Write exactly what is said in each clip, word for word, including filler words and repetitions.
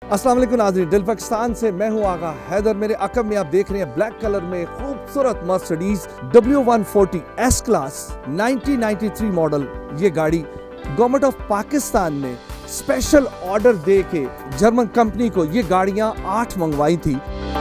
अस्सलाम वालेकुम नाज़रीन, दिल पाकिस्तान से मैं हूं आगा हैदर। मेरे अकब में आप देख रहे हैं ब्लैक कलर में खूबसूरत Mercedes W one forty S class nineteen ninety three model. ये गाड़ी गवर्नमेंट ऑफ पाकिस्तान ने स्पेशल ऑर्डर दे के जर्मन कंपनी को ये गाड़ियां आठ मंगवाई थी।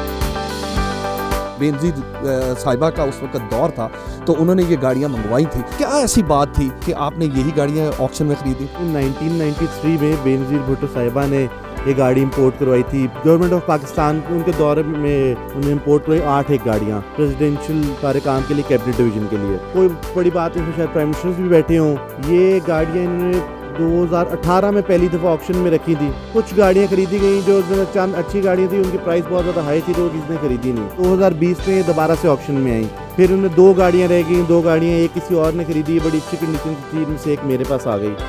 बेनजीर साहिबा का उस वक्त दौर था तो उन्होंने ये गाड़ियां मंगवाई थी। क्या ऐसी बात थी कि आपने यही गाड़ियां ऑक्शन में खरीदी? नाइनटीन नाइंटी थ्री में बेनजीर भुट्टो साहिबा ने ये गाड़ी इंपोर्ट करवाई थी। गवर्नमेंट ऑफ पाकिस्तान उनके दौर में उन्हें इंपोर्ट करवाई आठ एक गाड़ियाँ प्रेसिडेंशियल सारे काम के लिए, कैबिनेट डिवीजन के लिए। कोई बड़ी बात नहीं, शायद प्राइम मिनिस्टर्स भी बैठे हों। ये गाड़ियाँ इन्होंने दो हज़ार अठारह में पहली दफ़ा ऑक्शन में रखी थी। कुछ गाड़ियाँ खरीदी गई जो चंद अच्छी गाड़ियाँ थी, उनकी प्राइस बहुत ज़्यादा हाई थी तो किसी ने खरीदी नहीं। दो हज़ार बीस में दोबारा से ऑक्शन में आई। फिर उन्हें दो गाड़ियाँ रह गई, दो गाड़ियाँ एक किसी और ने खरीदी, बड़ी अच्छी कंडीशन की थी, इनमें से एक मेरे पास आ गई।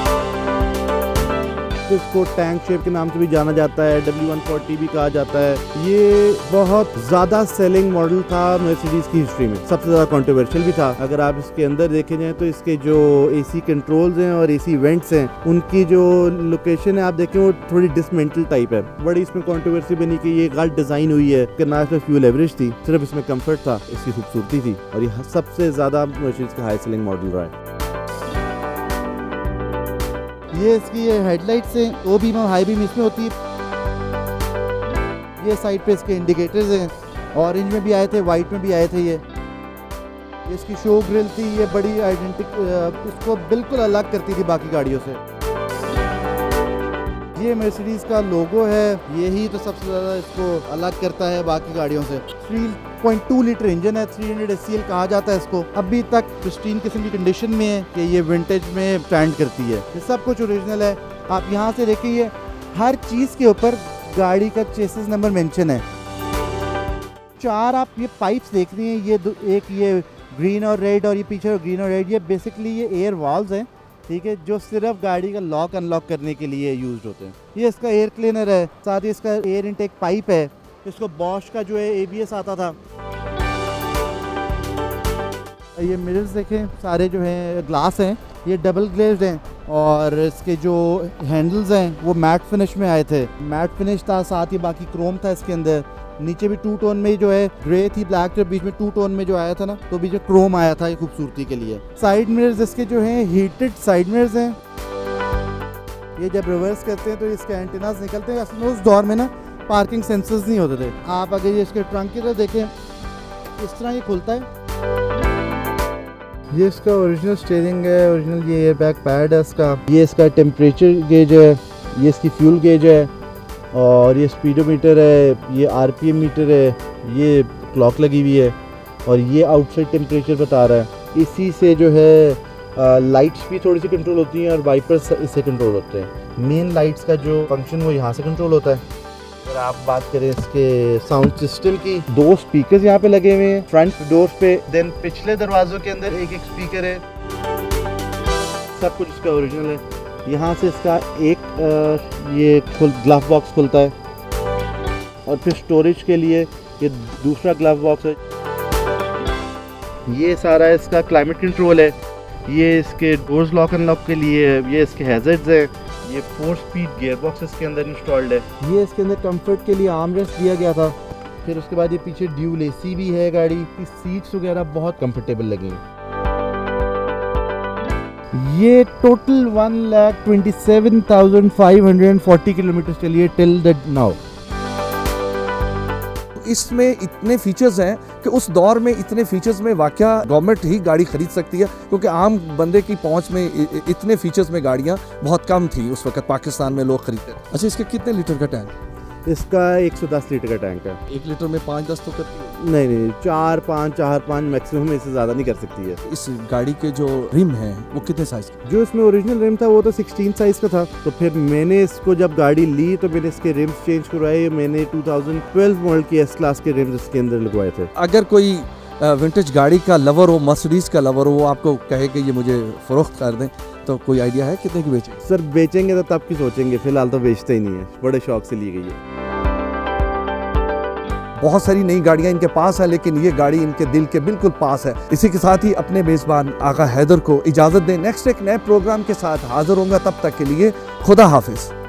तो इसको टैंक शेप के नाम से भी जाना जाता है, डब्ल्यू वन फोर्टी भी कहा जाता है। ये बहुत ज़्यादा सेलिंग मॉडल था मर्सिडीज़ की हिस्ट्री में, सबसे ज़्यादा कंट्रोवर्शियल भी था। अगर आप इसके अंदर देखे जाएँ तो इसके जो एसी कंट्रोल्स हैं और एसी वेंट्स हैं, उनकी जो लोकेशन है आप देखें वो थोड़ी डिसमेंटल टाइप है। बड़ी इसमें कंट्रोवर्सी बनी कि ये गलत डिज़ाइन हुई है कि ना इसमें फ्यूल एवरेज थी, सिर्फ इसमें कम्फर्ट था, इसकी खूबसूरती थी और ये सबसे ज़्यादा मर्सिडीज़ का हाई सेलिंग मॉडल रहा है। ये इसकी ये हेडलाइट्स हैं, वो बीम और हाई बीम इसमें होती है। ये साइड पे इसके इंडिकेटर्स हैं, ऑरेंज में भी आए थे, वाइट में भी आए थे। ये इसकी शो ग्रिल थी, ये बड़ी आइडेंटिक, इसको बिल्कुल अलग करती थी बाकी गाड़ियों से। ये मर्सिडीज़ का लोगो है, यही तो सबसे ज़्यादा इसको अलग करता है बाकी गाड़ियों से। Three point two litre engine है, three hundred S C L कहा जाता है इसको। अभी तक प्रिस्टीन किस्म की कंडीशन में है कि ये विंटेज में स्टैंड करती है। ये सब कुछ ओरिजिनल है। आप यहाँ से देखिए, हर चीज़ के ऊपर गाड़ी का चेसिस नंबर मेंशन है। चार आप ये पाइप्स देख रही हैं, ये एक ये ग्रीन और रेड और ये पीछे ग्रीन और रेड, ये बेसिकली ये एयर वाल्व्स हैं, ठीक है, जो सिर्फ गाड़ी का लॉक अनलॉक करने के लिए यूज होते हैं। ये इसका एयर क्लीनर है, साथ ही इसका एयर इनटेक पाइप है। इसको बॉश का जो है ए बी एस आता था। ये मिरर्स देखें, सारे जो हैं ग्लास हैं, ये डबल ग्लेज्ड हैं और इसके जो हैंडल्स हैं वो मैट फिनिश में आए थे। मैट फिनिश था, साथ ही बाकी क्रोम था इसके अंदर। नीचे भी टू टोन में जो है ग्रे थी, ब्लैक के बीच में टू टोन में जो आया था ना, तो बीच में क्रोम आया था ये खूबसूरती के लिए। साइड मिरर्स इसके जो हैं हीटेड साइड मिरर्स हैं। ये जब रिवर्स करते हैं तो इसके एंटीनास निकलते हैं। असल में उस दौर में ना पार्किंग सेंसर्स नहीं होते थे। आप अगर ये इसके ट्रंक की तरफ देखें, इस तरह ये खुलता है। ये इसका ओरिजिनल स्टीयरिंग है, ओरिजिनल ये एयर बैग पैड है इसका। ये इसका टेम्परेचर गेज है, ये इसकी फ्यूल गेज है और ये स्पीडोमीटर है, ये आरपीएम मीटर है, ये क्लॉक लगी हुई है और ये आउटसाइड टेम्परेचर बता रहा है। इसी से जो है लाइट्स भी थोड़ी सी कंट्रोल होती हैं और वाइपर्स इससे कंट्रोल होते हैं। मेन लाइट्स का जो फंक्शन वो यहाँ से कंट्रोल होता है। अगर आप बात करें इसके साउंड सिस्टम की, दो स्पीकर्स यहाँ पे लगे हुए हैं फ्रंट डोर पे, देन पिछले दरवाजों के अंदर एक एक स्पीकर है। सब कुछ इसका ओरिजिनल है। यहाँ से इसका एक आ, ये खुल ग्लव बॉक्स खुलता है और फिर स्टोरेज के लिए ये दूसरा ग्लव बॉक्स है। ये सारा इसका क्लाइमेट कंट्रोल है। ये इसके डोर्स लॉक अनलॉक के लिए है। ये इसके हैजर्ड्स है। ये फोर स्पीड गियर बॉक्स इसके अंदर इंस्टॉल्ड है। ये इसके अंदर कंफर्ट के लिए आर्म रेस्ट दिया गया था। फिर उसके बाद ये पीछे ड्यूल एसी भी है। गाड़ी की सीट्स वगैरह बहुत कंफर्टेबल लगी। ये total one lakh twenty seven thousand five hundred forty kilometre चली है टिल द नाउ। इसमें इतने फीचर्स हैं कि उस दौर में इतने फीचर्स में वाकया गवर्नमेंट ही गाड़ी खरीद सकती है, क्योंकि आम बंदे की पहुंच में इतने फीचर्स में गाड़ियां बहुत कम थी उस वक्त पाकिस्तान में लोग खरीदते। अच्छा, इसके कितने लीटर का टैंक? इसका एक सौ दस लीटर का टैंक है। एक लीटर में पाँच दस तो करती है? नहीं नहीं, चार पाँच चार पाँच मैक्सिमम, इससे ज़्यादा नहीं कर सकती है। इस गाड़ी के जो रिम है वो कितने साइज के? जो इसमें ओरिजिनल रिम था वो तो सोलह साइज का था। तो फिर मैंने इसको जब गाड़ी ली तो मैंने इसके रिम्स चेंज करवाए। मैंने टू थाउजेंड ट्वेल्व मॉडल की एस क्लास के रिम्स इसके अंदर लगवाए थे। अगर कोई विंटेज गाड़ी का लवर हो, मर्सिडीज़ का लवर हो, वो आपको कहे कि ये मुझे फरोख्त कर दें, तो कोई आइडिया है कितने की बेचेंगे? सर बेचेंगे तो तब की सोचेंगे, फिलहाल तो बेचते ही नहीं है। बड़े शौक से ली गई है। बहुत सारी नई गाड़ियां इनके पास है, लेकिन ये गाड़ी इनके दिल के बिल्कुल पास है। इसी के साथ ही अपने मेज़बान आगा हैदर को इजाज़त दें। नेक्स्ट एक नए प्रोग्राम के साथ हाजिर होंगे, तब तक के लिए खुदा हाफिज़।